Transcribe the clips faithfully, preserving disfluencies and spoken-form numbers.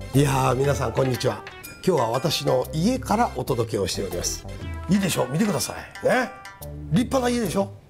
いやー、皆さんこんにちは。今日は私の家からお届けをしております。いいでしょう、見てくださいね。立派な家でしょ。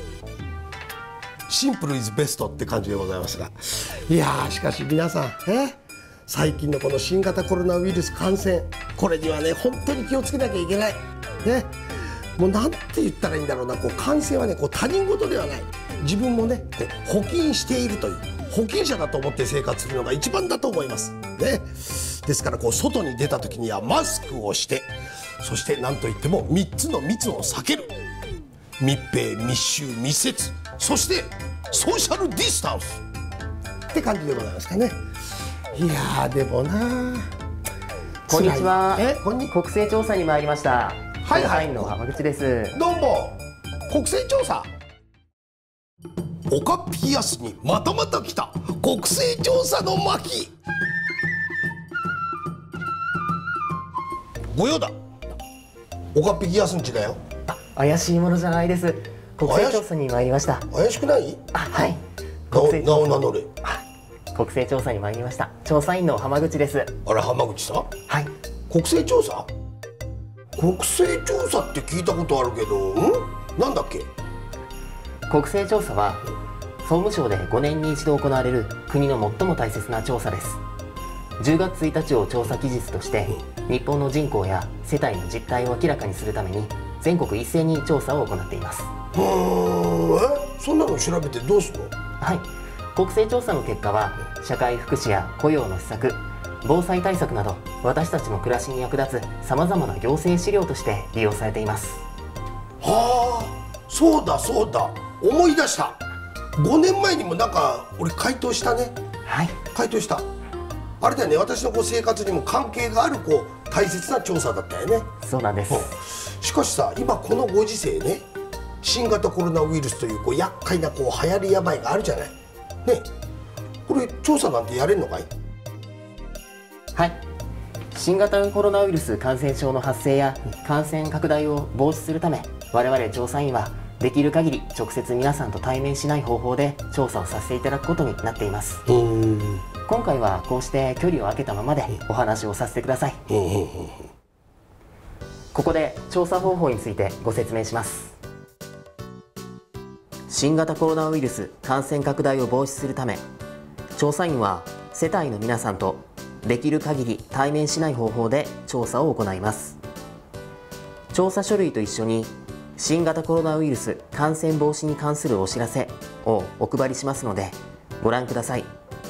シンプルイズベストって感じでございますが、いやー、しかし皆さんえ最近のこの新型コロナウイルス感染、これにはね本当に気をつけなきゃいけないね。もうなんて言ったらいいんだろうな、こう感染はねこう他人事ではない、自分もねこう保菌しているという保菌者だと思って生活するのが一番だと思いますね。ですからこう外に出た時にはマスクをして、そして何といってもみっつの密を避ける、密閉密集密接、そしてソーシャルディスタンスって感じでございますかね。いやーでもな、 こんにちは。 えこんに国勢調査に参りました。 はいはい調査員の浜口です。 どうも、国勢調査おかっぴやすにまたまた来た国勢調査の巻。御用だ、おかっぴやすんちだよ。 あ、怪しいものじゃないです。国勢調査に参りました。 怪しくない？ あ、はい。 名を国勢名を名乗れ。 国勢調査に参りました。調査員の浜口です。 あれ、浜口さん、 はい。 国勢調査国勢調査って聞いたことあるけど、んなんだっけ。 国勢調査は総務省でごねんに一度行われる国の最も大切な調査です。じゅうがつついたちを調査期日として、日本の人口や世帯の実態を明らかにするために全国一斉に調査を行っています。 うーん、えそんなの調べてどうすんの？ はい。国勢調査の結果は社会福祉や雇用の施策、防災対策など私たちの暮らしに役立つさまざまな行政資料として利用されています。 はあ、そうだそうだ、思い出した。ごねんまえにもなんか俺回答したね。 はい。 回答した。あれだよね、私のこう生活にも関係があるこう大切な調査だったよね。 そうなんです。 うん、しかしさ、今このご時世ね、新型コロナウイルスというこう厄介なこう流行り病があるじゃないね。これ調査なんてやれんのかい？ はい。新型コロナウイルス感染症の発生や感染拡大を防止するため、我々調査員はできる限り直接皆さんと対面しない方法で調査をさせていただくことになっています。 うーん、 今回はこうして距離を空けたままでお話をさせてください。 うんうんうん、 ここで調査方法についてご説明します。新型コロナウイルス感染拡大を防止するため、調査員は世帯の皆さんとできる限り対面しない方法で調査を行います。調査書類と一緒に新型コロナウイルス感染防止に関するお知らせをお配りしますのでご覧ください。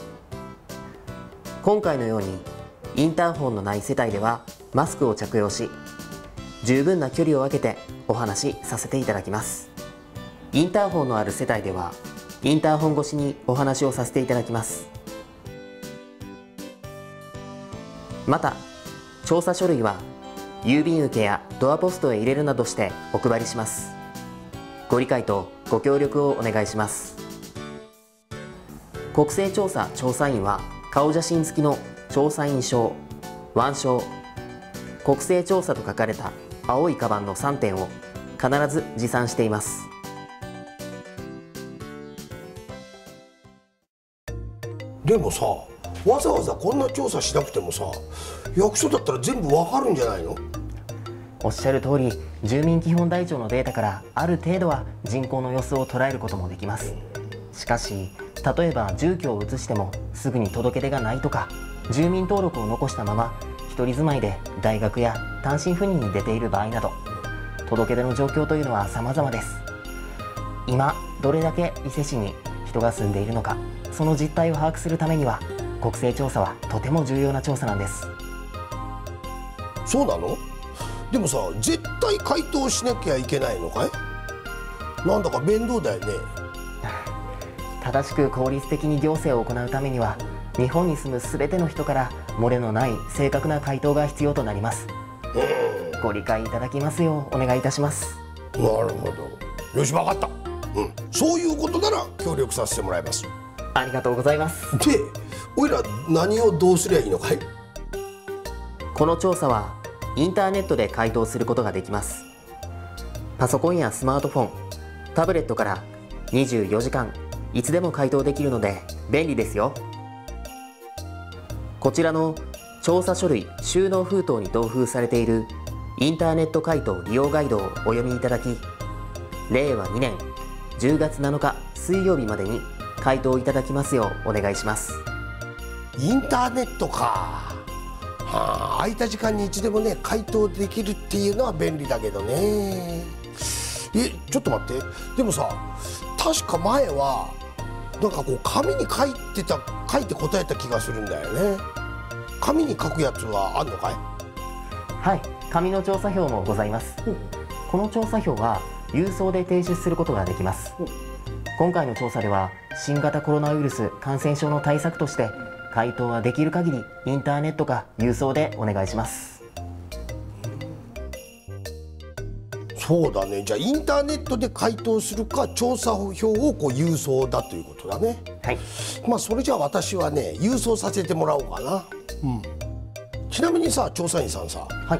今回のようにインターホンのない世帯ではマスクを着用し、十分な距離を空けてお話しさせていただきます。インターホンのある世帯ではインターホン越しにお話をさせていただきます。また調査書類は郵便受けやドアポストへ入れるなどしてお配りします。ご理解とご協力をお願いします。国勢調査調査員は顔写真付きの調査員証、腕章、国勢調査と書かれた青いカバンのさんてんを必ず持参しています。 でもさ、わざわざこんな調査しなくてもさ、役所だったら全部わかるんじゃないの？ おっしゃる通り、住民基本台帳のデータからある程度は人口の様子を捉えることもできます。しかし例えば住居を移してもすぐに届け出がないとか、住民登録を残したまま一人住まいで大学や単身赴任に出ている場合など、届け出の状況というのは様々です。今どれだけ伊勢市に人が住んでいるのか、その実態を把握するためには国勢調査はとても重要な調査なんです。 そうなの？でもさ、絶対回答しなきゃいけないのかい？なんだか面倒だよね。 正しく効率的に行政を行うためには、日本に住むすべての人から漏れのない正確な回答が必要となります。ご理解いただきますようお願いいたします。 なるほど。よし、分かった。うん、そういうことなら協力させてもらいます。 ありがとうございます。 で、おいら何をどうすりゃいいのかい？ この調査はインターネットで回答することができます。パソコンやスマートフォン、タブレットからにじゅうよじかんいつでも回答できるので便利ですよ。こちらの調査書類収納封筒に同封されているインターネット回答利用ガイドをお読みいただき、れいわにねんじゅうがつなのか水曜日までに回答いただきますようお願いします。 インターネットか。はあ、空いた時間にいつでもね回答できるっていうのは便利だけどね。え、ちょっと待って。でもさ、確か前はなんかこう紙に書いてた書いて答えた気がするんだよね。紙に書くやつはあんのかい？ はい、紙の調査票もございます。この調査票は郵送で提出することができます。今回の調査では新型コロナウイルス感染症の対策として回答はできる限りインターネットか郵送でお願いします。 そうだね。じゃあインターネットで回答するか調査票をこう郵送だということだね。 はい。 まあそれじゃあ私はね郵送させてもらおうかな。うん。ちなみにさ、調査員さんさ、 はい、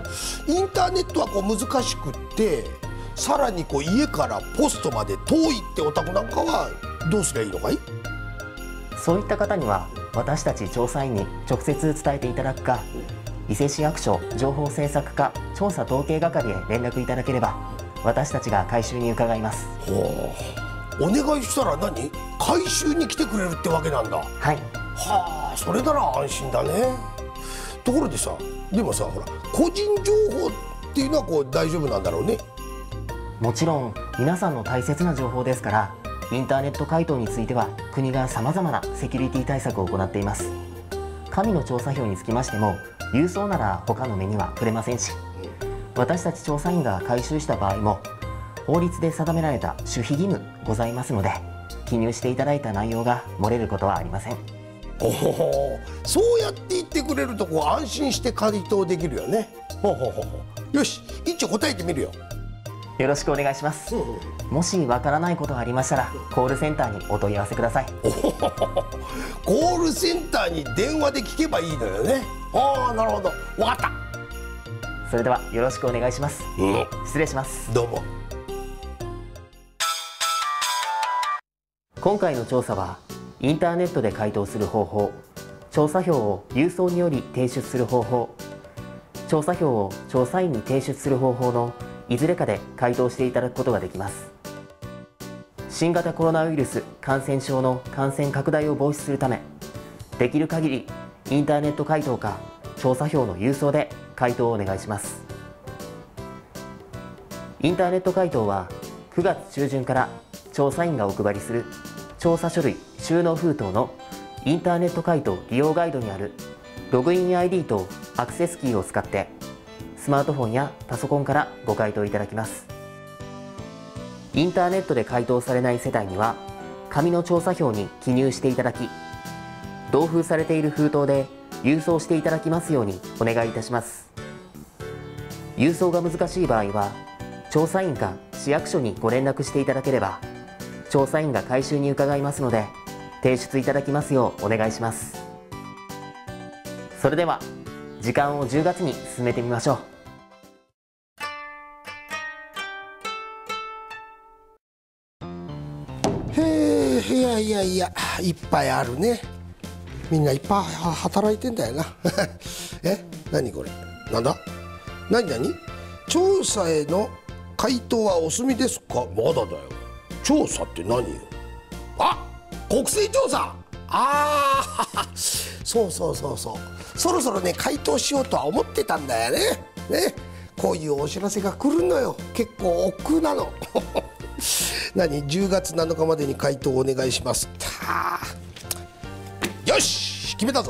インターネットはこう難しくってさらにこう家からポストまで遠いってお宅なんかはどうすればいいのかい？ そういった方には私たち調査員に直接伝えていただくか、伊勢市役所情報政策課調査統計係へ連絡いただければ私たちが回収に伺います。 ほう、お願いしたら何？回収に来てくれるってわけなんだ。 はい。 はあ、それなら安心だね。ところでさ、でもさ、ほら個人情報っていうのはこう大丈夫なんだろうね。 もちろん皆さんの大切な情報ですから、インターネット回答については国がさまざまなセキュリティ対策を行っています。紙の調査票につきましても郵送なら他の目には触れませんし、私たち調査員が回収した場合も法律で定められた守秘義務ございますので、記入していただいた内容が漏れることはありません。 おお、そうやって言ってくれるとこう安心して回答できるよね。ほうほうほうほう。よし、一応答えてみるよ。 よろしくお願いします。うん、もしわからないことがありましたらコールセンターにお問い合わせください。 おほほほ、コールセンターに電話で聞けばいいのよね。ああ、なるほど、わかった。 それではよろしくお願いします。うん、失礼します。 どうも。 今回の調査はインターネットで回答する方法、調査票を郵送により提出する方法、調査票を調査員に提出する方法のいずれかで回答していただくことができます。新型コロナウイルス感染症の感染拡大を防止するため、できる限りインターネット回答か調査票の郵送で回答をお願いします。インターネット回答はくがつちゅうじゅんから調査員がお配りする調査書類収納封筒のインターネット回答利用ガイドにあるログイン アイディー とアクセスキーを使ってスマートフォンやパソコンからご回答いただきます。インターネットで回答されない世帯には紙の調査票に記入していただき、同封されている封筒で郵送していただきますようにお願いいたします。郵送が難しい場合は調査員か市役所にご連絡していただければ調査員が回収に伺いますので提出いただきますようお願いします。それでは時間をじゅうがつに進めてみましょう。 へえ、いやいやいや、いっぱいあるね。みんないっぱい働いてんだよな。え、何これ、なんだ、何何、調査への回答はお済みですか。まだだよ。調査って何よ。あ、国勢調査。ああ、そうそうそうそう、そろそろね回答しようとは思ってたんだよね。ね、こういうお知らせが来るのよ。結構億劫なの。何、じゅうがつなのかまでに回答お願いします。よし、決めたぞ。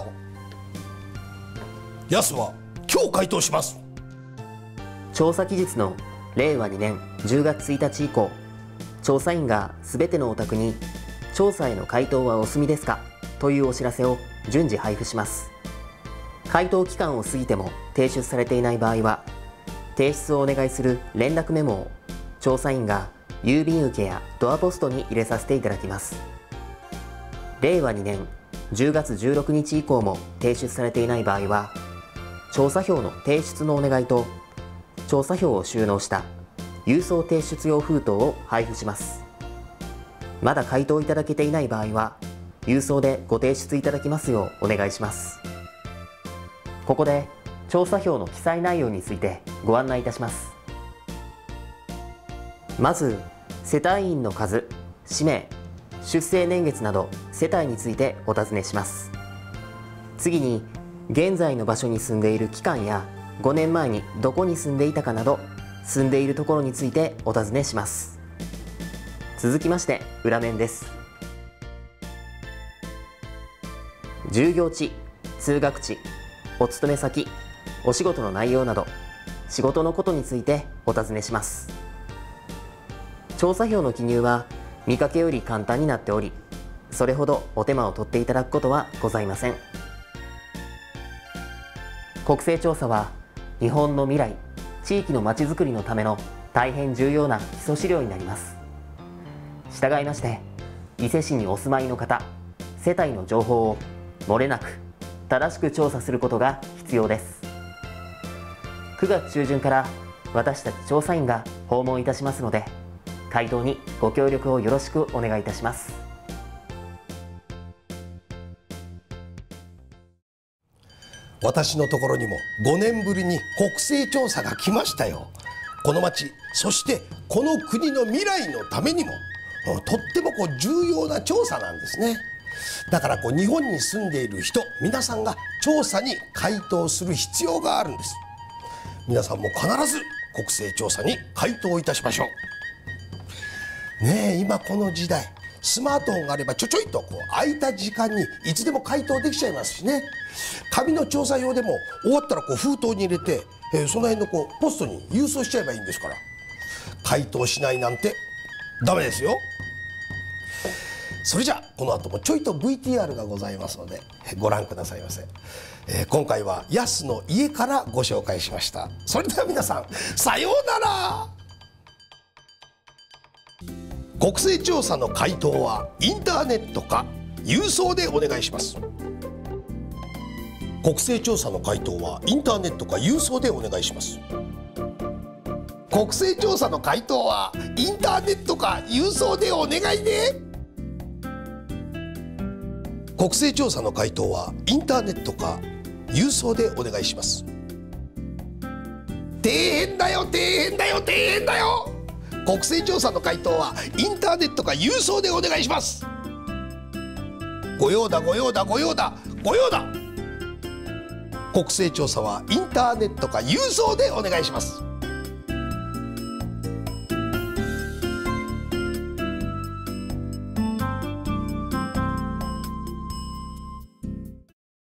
やすは今日回答します。 調査期日のれいわにねんじゅうがつついたち以降、調査員がすべてのお宅に調査への回答はお済みですかというお知らせを順次配布します。回答期間を過ぎても提出されていない場合は、提出をお願いする連絡メモを調査員が郵便受けやドアポストに入れさせていただきます。れいわにねんじゅうがつじゅうろくにち以降も提出されていない場合は、調査票の提出のお願いと調査票を収納した郵送提出用封筒を配布します。まだ回答いただけていない場合は、郵送でご提出いただきますようお願いします。 ここで調査票の記載内容についてご案内いたします。まず世帯員の数、氏名、出生年月など世帯についてお尋ねします。次に現在の場所に住んでいる期間やごねんまえにどこに住んでいたかなど住んでいるところについてお尋ねします。続きまして裏面です。就業地、通学地、お勤め先、お仕事の内容など仕事のことについてお尋ねします。調査票の記入は見かけより簡単になっており、それほどお手間を取っていただくことはございません。国勢調査は日本の未来、地域のまちづくりのための大変重要な基礎資料になります。従いまして伊勢市にお住まいの方、世帯の情報を漏れなく正しく調査することが必要です。くがつ中旬から私たち調査員が訪問いたしますので、回答にご協力をよろしくお願いいたします。 私のところにもごねんぶりに国勢調査が来ましたよ。この町、そしてこの国の未来のためにもとってもこう重要な調査なんですね。だからこう日本に住んでいる人皆さんが調査に回答する必要があるんです。皆さんも必ず国勢調査に回答いたしましょうね。え今この時代スマートフォンがあればちょちょいとこう空いた時間にいつでも回答できちゃいますしね。紙の調査用でも終わったらこう封筒に入れて、えー、その辺のこうポストに郵送しちゃえばいいんですから、回答しないなんてダメですよ。それじゃあこの後もちょいと ブイティーアール がございますのでご覧くださいませ。えー、今回はヤスの家からご紹介しました。それでは皆さんさようなら。国勢調査の回答はインターネットか郵送でお願いします。国勢調査の回答はインターネットか郵送でお願いします。国勢調査の回答はインターネットか郵送でお願いね。国勢調査の回答はインターネットか郵送でお願いします。底辺だよ底辺だよ底辺だよ。国勢調査の回答はインターネットか郵送でお願いします。ご用だご用だご用だご用だ。国勢調査はインターネットか郵送でお願いします。